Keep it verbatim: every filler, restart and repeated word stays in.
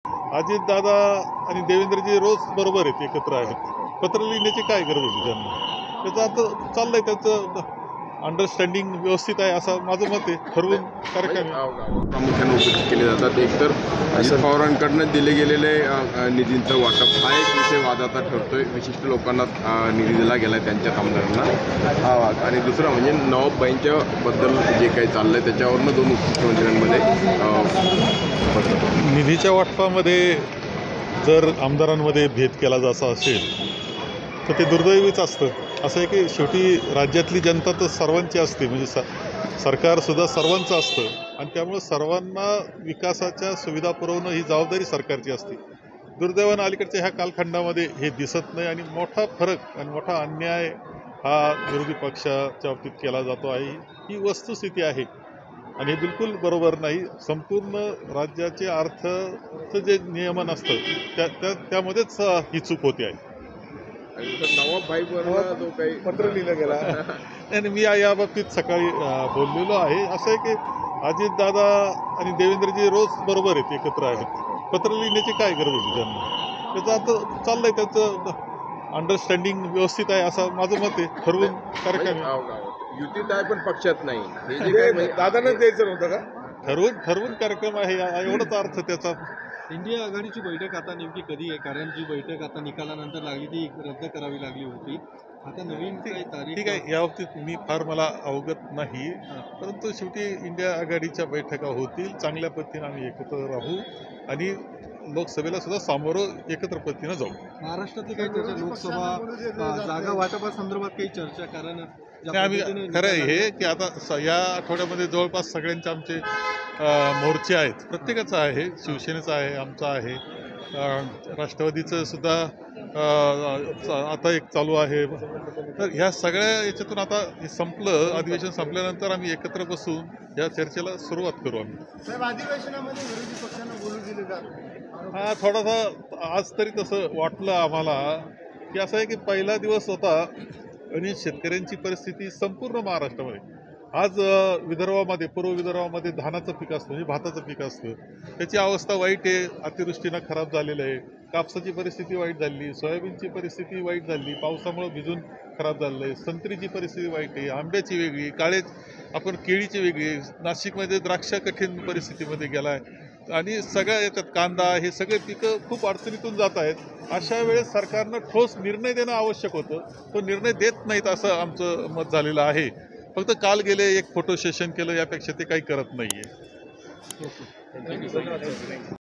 अजितदादा आणि देवेंद्रजी रोज बरोबर आहेत, एकत्र आहेत. पत्र लिहिण्याची काय गरज होती त्यांना? त्याचं आता चाललंय, त्यांचं अंडरस्टँडिंग व्यवस्थित आहे असं माझं मत आहे. ठरवून कार्यक्रम प्रामुख्याने उपस्थित केले जातात. एकतर अजित पवारांकडनं दिले गेलेले निधींचं वाटप हा एक विषय वादाचा ठरतोय. विशिष्ट लोकांना निधी दिला गेला आहे, त्यांच्या आमदारांना हा वाद. आणि दुसरा म्हणजे नवाबाईंच्या बद्दल जे काही चाललंय त्याच्यावरनं दोन मुख्यमंत्र्यांमध्ये निधीच्या वाटपामध्ये जर आमदारांमध्ये भेद केला जायचा असेल तर ते दुर्दैवीच असतं. असं आहे की शेवटी राज्यातली जनता तर सर्वांची असते, म्हणजे स सरकारसुद्धा सर्वांचं असतं आणि त्यामुळे सर्वांना विकासाच्या सुविधा पुरवणं ही जबाबदारी सरकारची असते. दुर्दैवानं अलीकडच्या ह्या कालखंडामध्ये हे दिसत नाही आणि मोठा फरक आणि मोठा अन्याय हा विरोधी पक्षाच्या बाबतीत केला जातो आहे. ही वस्तुस्थिती आहे आणि हे बिलकुल बरोबर नाही. संपूर्ण राज्याचे अर्थचं जे नियमन असतं त्या त्या त्यामध्येच ही चूक होते आहे. नवाबाईवर जो काही पत्र लिहिलं गेला आणि मी या बाबतीत सकाळी बोललेलो आहे. असं आहे की अजितदादा आणि देवेंद्रजी रोज बरोबर आहेत, एकत्र आहेत. पत्र लिहिण्याची काय गरज होती त्यांना? त्याचं आता चाललंय, त्यांचं अंडरस्टँडिंग व्यवस्थित आहे असं माझं मत आहे. ठरवून कार्यक्रम युतीत आहे पण पक्षात नाही, दादांनाच द्यायचं नव्हतं का? ठरवून ठरवून कार्यक्रम आहे, एवढाच अर्थ त्याचा. इंडिया आघाडीची बैठक आता नेमकी कधी आहे? कारण जी बैठक आता निकालानंतर लागली ती रद्द करावी लागली होती. आता नवीन काही तारीख? ठीक आहे, या बाबतीत मी फार मला अवगत नाही, परंतु शेवटी इंडिया आघाडीच्या बैठका होतील. चांगल्या पद्धतीने आम्ही एकत्र राहू आणि लोकसभेला सुद्धा सामोरं एकत्र पद्धतीनं जाऊ. महाराष्ट्रातली काही चर्चा, लोकसभा जागा वाटपासंदर्भात काही चर्चा? कारण आम्ही खरं आहे हे की आता या आठवड्यामध्ये जवळपास सगळ्यांचे आमचे मोर्चे आहेत. प्रत्येकाचं आहे, शिवसेनेचा आहे, आमचा आहे, राष्ट्रवादीचं सुद्धा आता एक चालू आहे. तर ह्या सगळ्या याच्यातून आता हे संपलं, अधिवेशन संपल्यानंतर आम्ही एकत्र बसून या चर्चेला सुरुवात करू. आम्ही अधिवेशनामध्ये विरोधी पक्षांना बोलू दिले जात हा थोडासा आज तरी तसं वाटलं आम्हाला की असं आहे की पहिला दिवस होता आणि शेतकऱ्यांची परिस्थिती संपूर्ण महाराष्ट्रामध्ये, आज विदर्भामध्ये, पूर्व विदर्भामध्ये धानाचं पीक असतं, म्हणजे भाताचं पीक असतं, त्याची अवस्था वाईट आहे. अतिवृष्टीनं खराब झालेलं आहे. कापसाची परिस्थिती वाईट झाली, सोयाबीनची परिस्थिती वाईट झाली, पावसामुळे भिजून खराब झालेलं आहे. संत्रीची परिस्थिती वाईट आहे, आंब्याची वेगळी, काळे आपण केळीची वेगळी, नाशिकमध्ये द्राक्ष कठीण परिस्थितीमध्ये गेला आहे आणि सगळ्या याच्यात कांदा, हे सगळे पिकं खूप अडचणीतून जात आहेत. अशा वेळेस सरकारनं ठोस निर्णय देणं आवश्यक होतं. तो निर्णय देत नाहीत असं आमचं मत झालेलं आहे. फक्त काल गेले एक फोटो सेशन केलं, यापेक्षा ते काही करत नाही आहे.